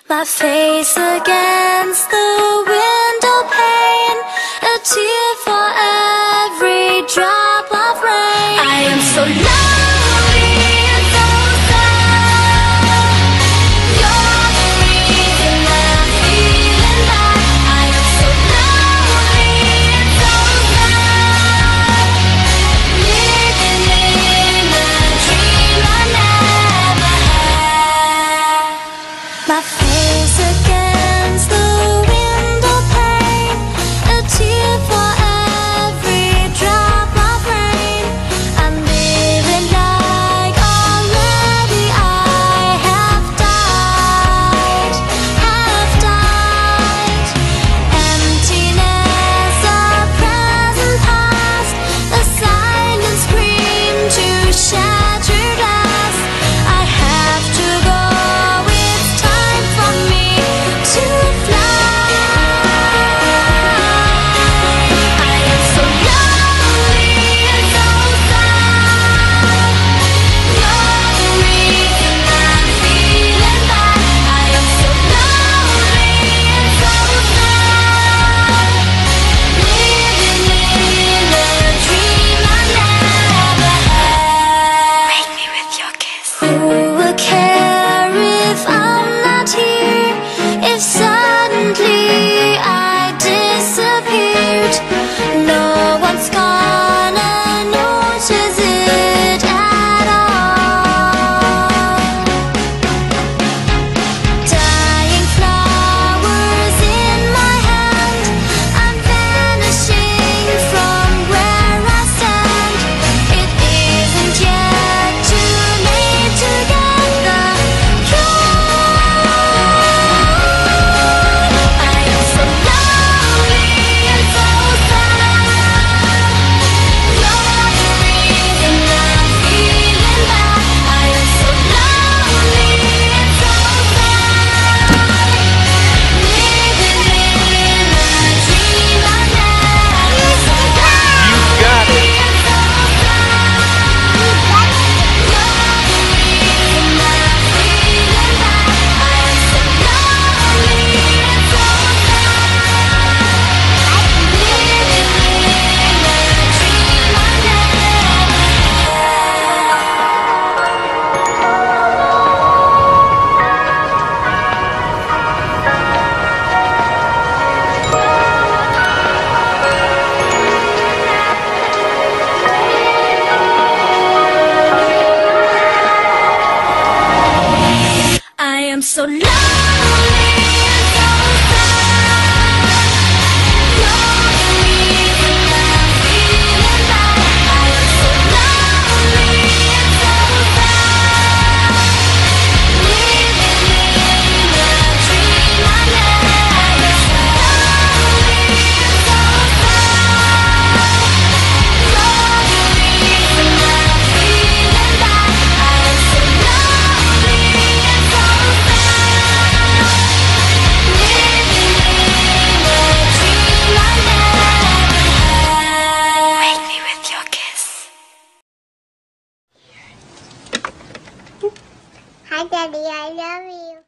My face against the window pane, a tear for every drop of rain. I am so lonely and so sad. You're the reason I'm feeling bad. I am so lonely and so sad, living in a dream I never had. My face against the window pane, a tear for every drop of rain. I'm living like already I have died, Emptiness, a present past, a silent scream to shatter glass. I have to go, it's time for me to fly. I am so lonely and so sad. You're the reason I'm feeling bad. I am so lonely and so sad, living in a dream I never had. Wake me with your kiss. Who will care if I'm not here? If suddenly I disappeared, no one's gonna notice it at all. Dying flowers in my hand, I'm vanishing from where I stand. It isn't yet too late to get the cure. I am so lonely and so sad. You're the reason I'm feeling bad. I am so lonely and so sad, living in a dream I never had. You got it. I am so lonely and so sad. You're the reason I'm feeling bad. I am so lonely and so sad, living in a dream I never had. Lonely and so sad. You're the reason I'm feeling bad. I am so lonely and so sad, living in a dream I never had. Wake me with your kiss. Hi, Daddy, I love you.